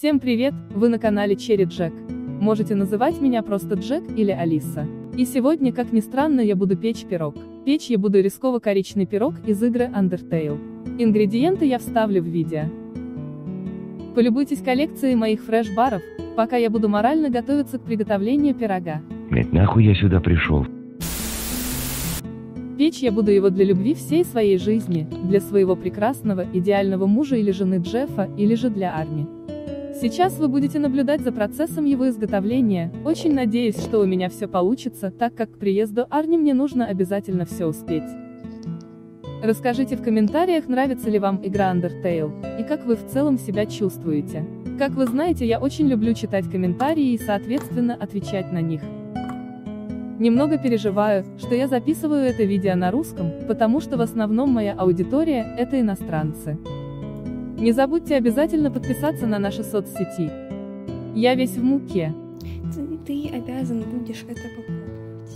Всем привет, вы на канале Черри Джек. Можете называть меня просто Джек или Алиса. И сегодня, как ни странно, я буду печь пирог. Печь я буду рисково-коричный пирог из игры Undertale. Ингредиенты я вставлю в видео. Полюбуйтесь коллекцией моих фреш-баров, пока я буду морально готовиться к приготовлению пирога. Блять, нахуй я сюда пришел? Печь я буду его для любви всей своей жизни, для своего прекрасного, идеального мужа или жены Джеффа, или же для Арни. Сейчас вы будете наблюдать за процессом его изготовления, очень надеюсь, что у меня все получится, так как к приезду Арни мне нужно обязательно все успеть. Расскажите в комментариях, нравится ли вам игра Undertale, и как вы в целом себя чувствуете. Как вы знаете, я очень люблю читать комментарии и соответственно отвечать на них. Немного переживаю, что я записываю это видео на русском, потому что в основном моя аудитория – это иностранцы. Не забудьте обязательно подписаться на наши соцсети. Я весь в муке. Ты обязан будешь это попробовать.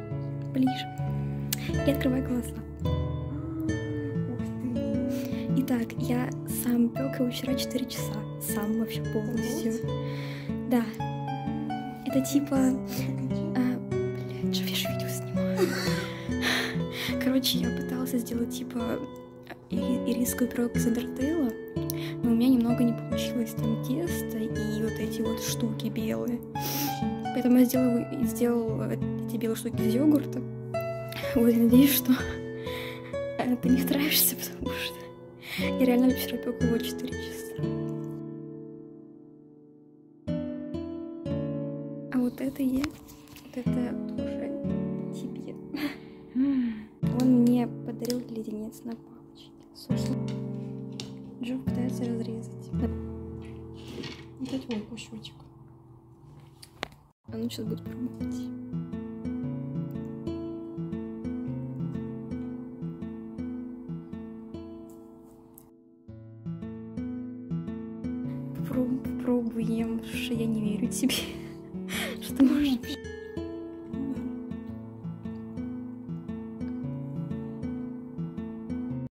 Ближе. И открывай глаза. Ух ты. Итак, я сам пек его вчера 4 часа. Сам вообще полностью. Да. Это типа... Блядь, я же видео снимаю. Короче, я пытался сделать типа ирисскую пирог из Undertale, но у меня немного не получилось, там тесто и вот эти вот штуки белые. Поэтому я сделал эти белые штуки из йогурта. Вот, я надеюсь, что ты не втравишься, потому что я реально вчера пек его 4 часа. А вот это тоже тебе. Он мне подарил леденец на палочке. Слушай, Джо пытается разрезать. Дать мой кусочек. Он сейчас будет пробовать. Попробуем, что я не верю тебе. Что ты можешь...